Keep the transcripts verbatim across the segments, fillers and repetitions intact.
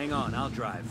Hang on, I'll drive.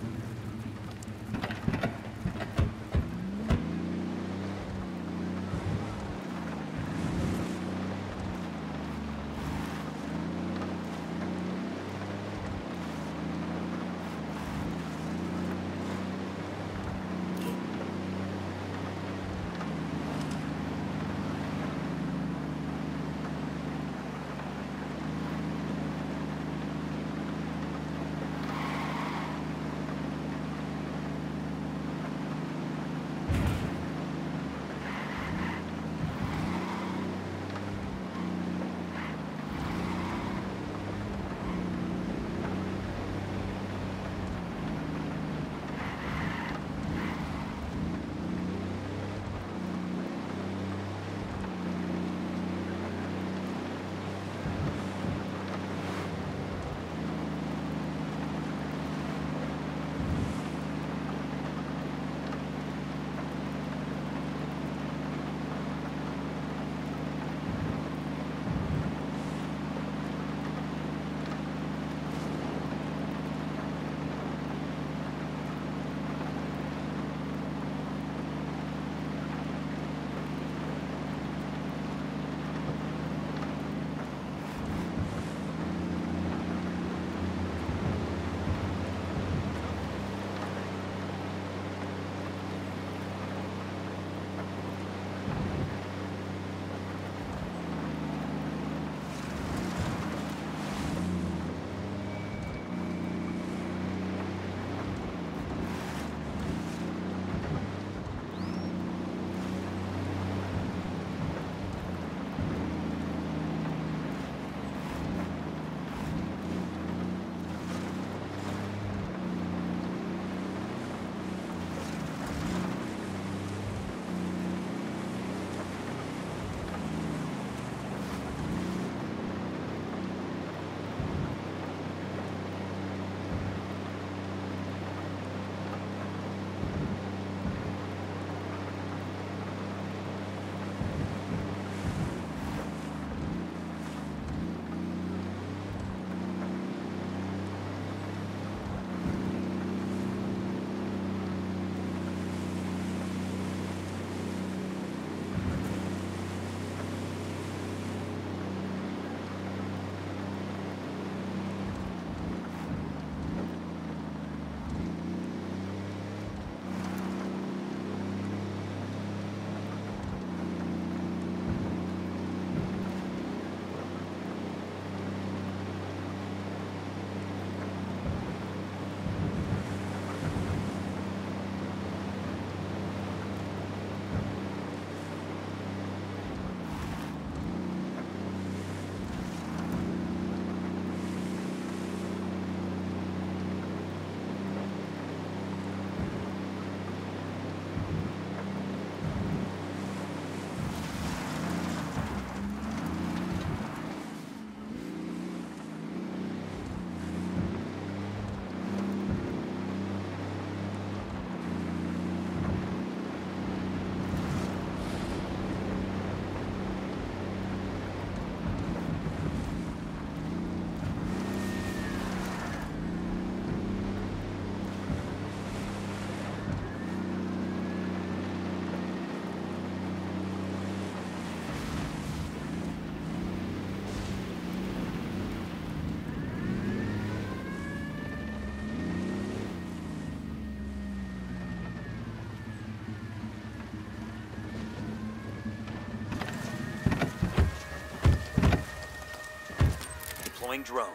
Deploying drone.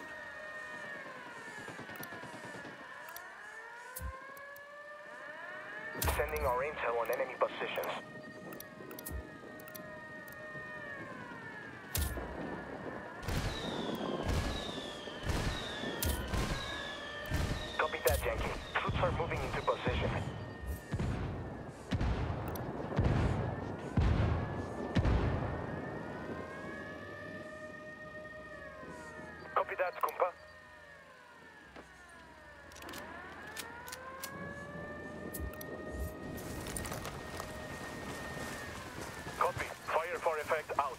Sending our intel on enemy positions. Copy that, Yankee. Troops are moving into position. Copy that, Kumpa. Copy. Fire for effect out.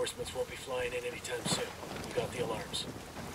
Reinforcements won't be flying in anytime soon. We got the alarms.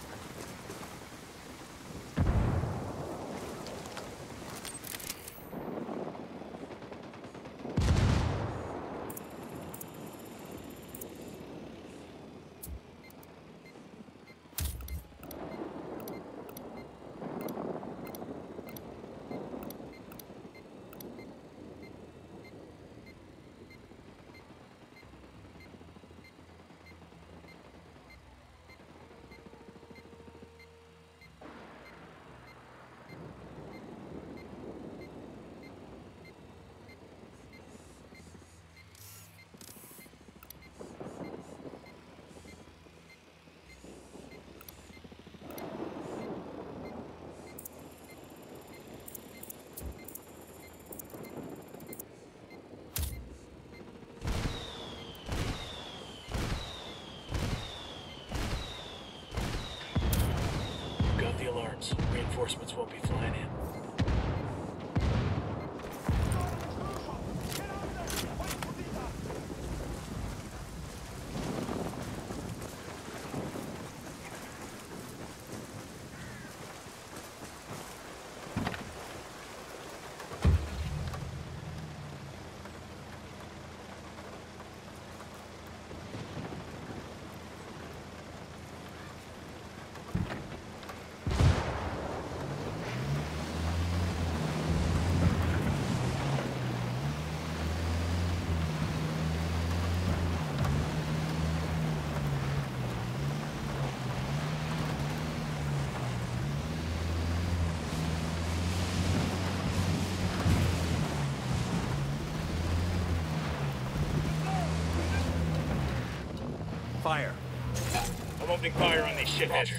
Reinforcements won't be flying in. Fire. I'm opening fire on these shitheads.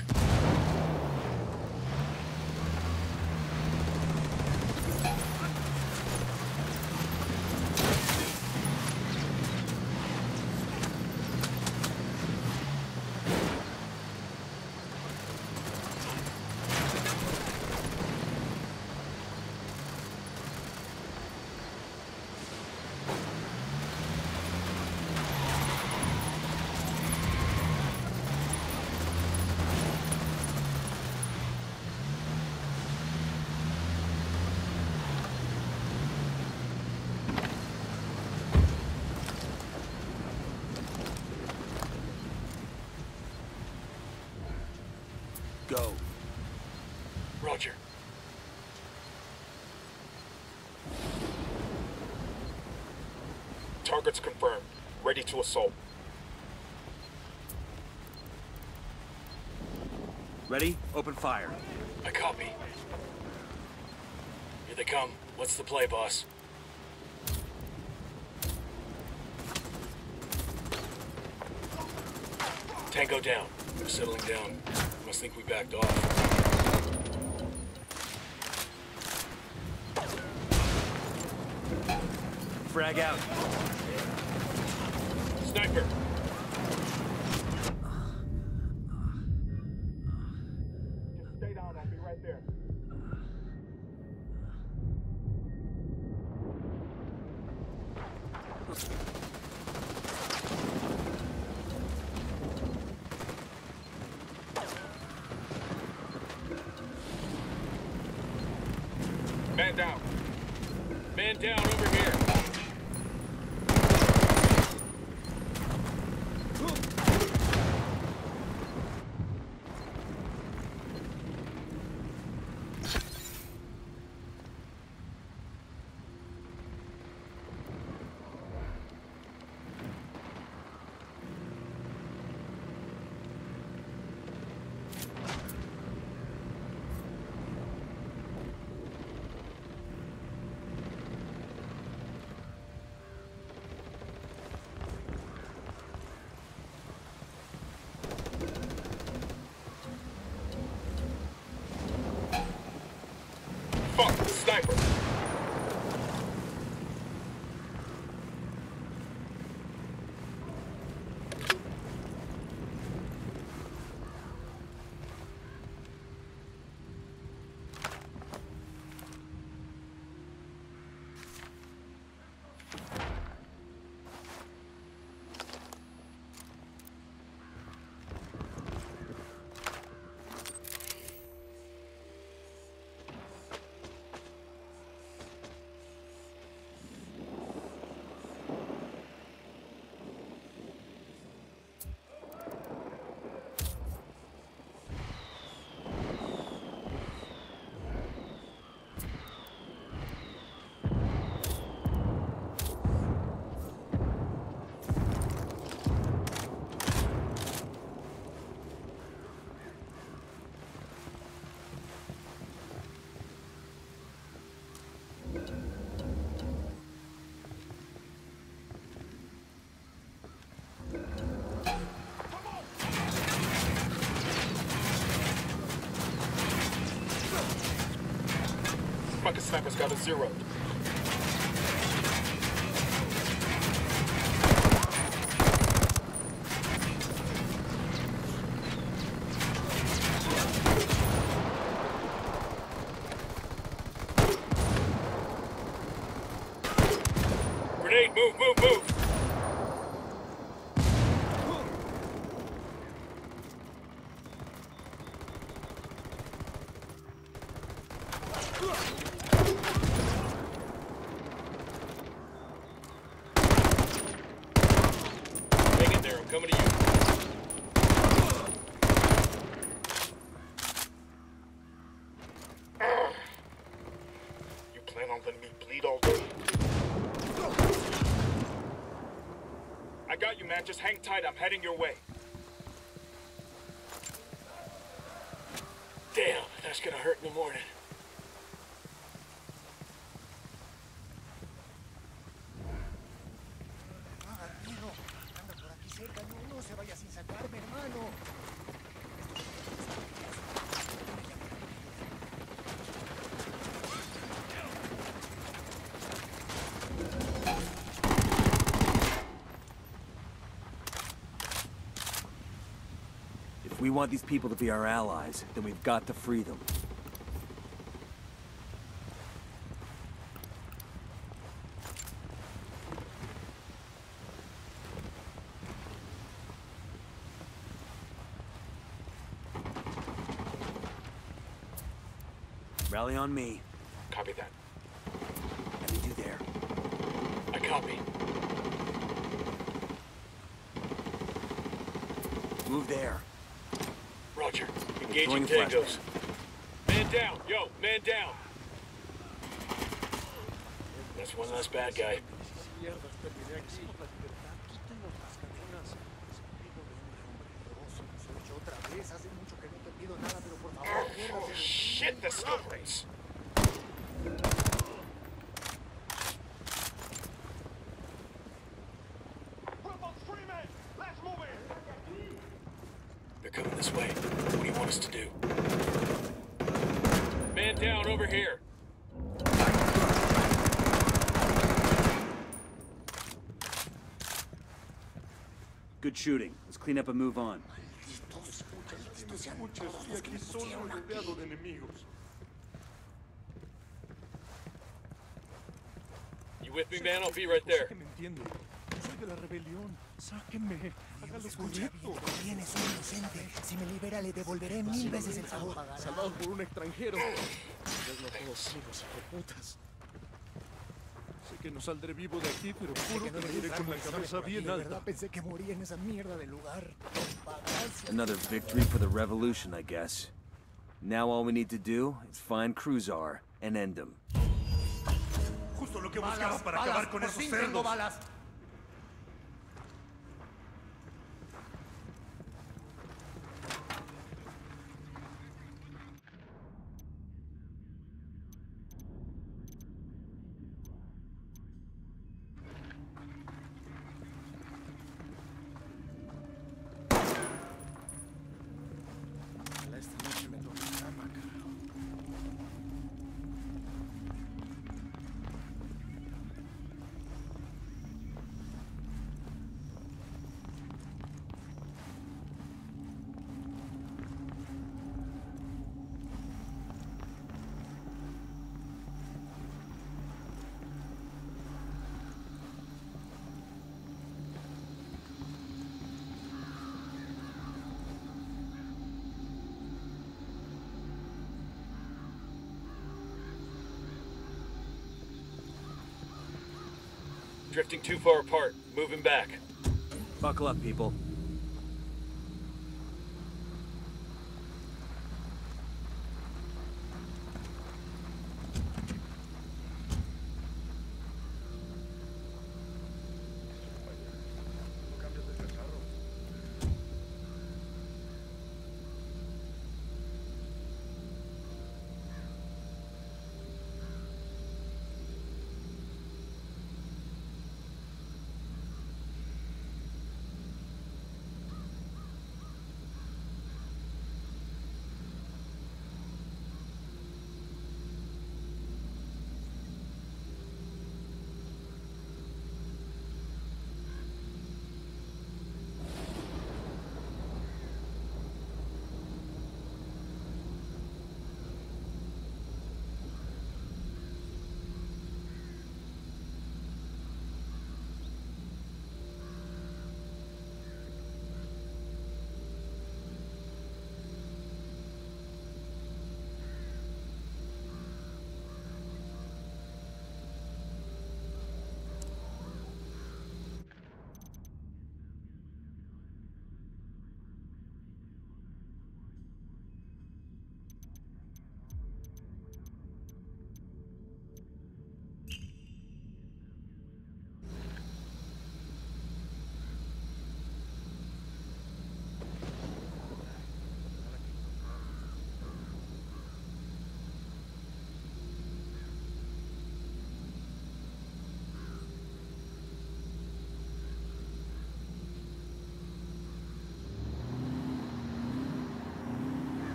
Go. Roger. Targets confirmed. Ready to assault. Ready? Open fire. I copy. Here they come. What's the play, boss? Tango down. They're settling down. Must think we backed off. Frag out. Sniper! Just stay down, I'll be right there. Man down. Man down over here. Fuck, sniper! Fucking sniper's got a zero. Grenade, move, move, move! Hang in there, I'm coming to you. You plan on letting me bleed all day? I got you, man. Just hang tight. I'm heading your way. Damn, that's gonna hurt in the morning. If we want these people to be our allies, then we've got to free them. Rally on me. Copy that. What do you do there? I copy. Move there. Roger. Engaging Throwing a tangos. Man down. Yo, man down. That's one less bad guy. Oh, shit, the scope race. They're coming this way. What do you want us to do? Man down over here. Good shooting. Let's clean up and move on. You with me, man? I'll be right there. Escucha bien, también es un inocente. Si me libera, le devolveré mil veces el favor. Salvado por un extranjero. Ustedes no todos hijos de putas. Sé que no saldré vivo de aquí, pero juro que me iré con la cabeza bien De alta. verdad pensé que moría en esa mierda de lugar. Another victory for the revolution, I guess. Now all we need to do is find Cruzar and end him. Justo lo que buscaba para acabar con esos cerdos. Esta noche me toca cama, carajo. Drifting too far apart. Moving back. Buckle up, people.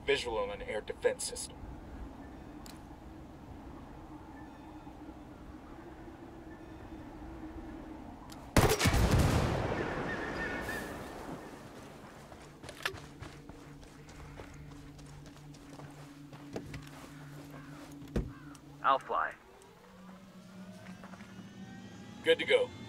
visual on an air defense system. I'll fly. Good to go.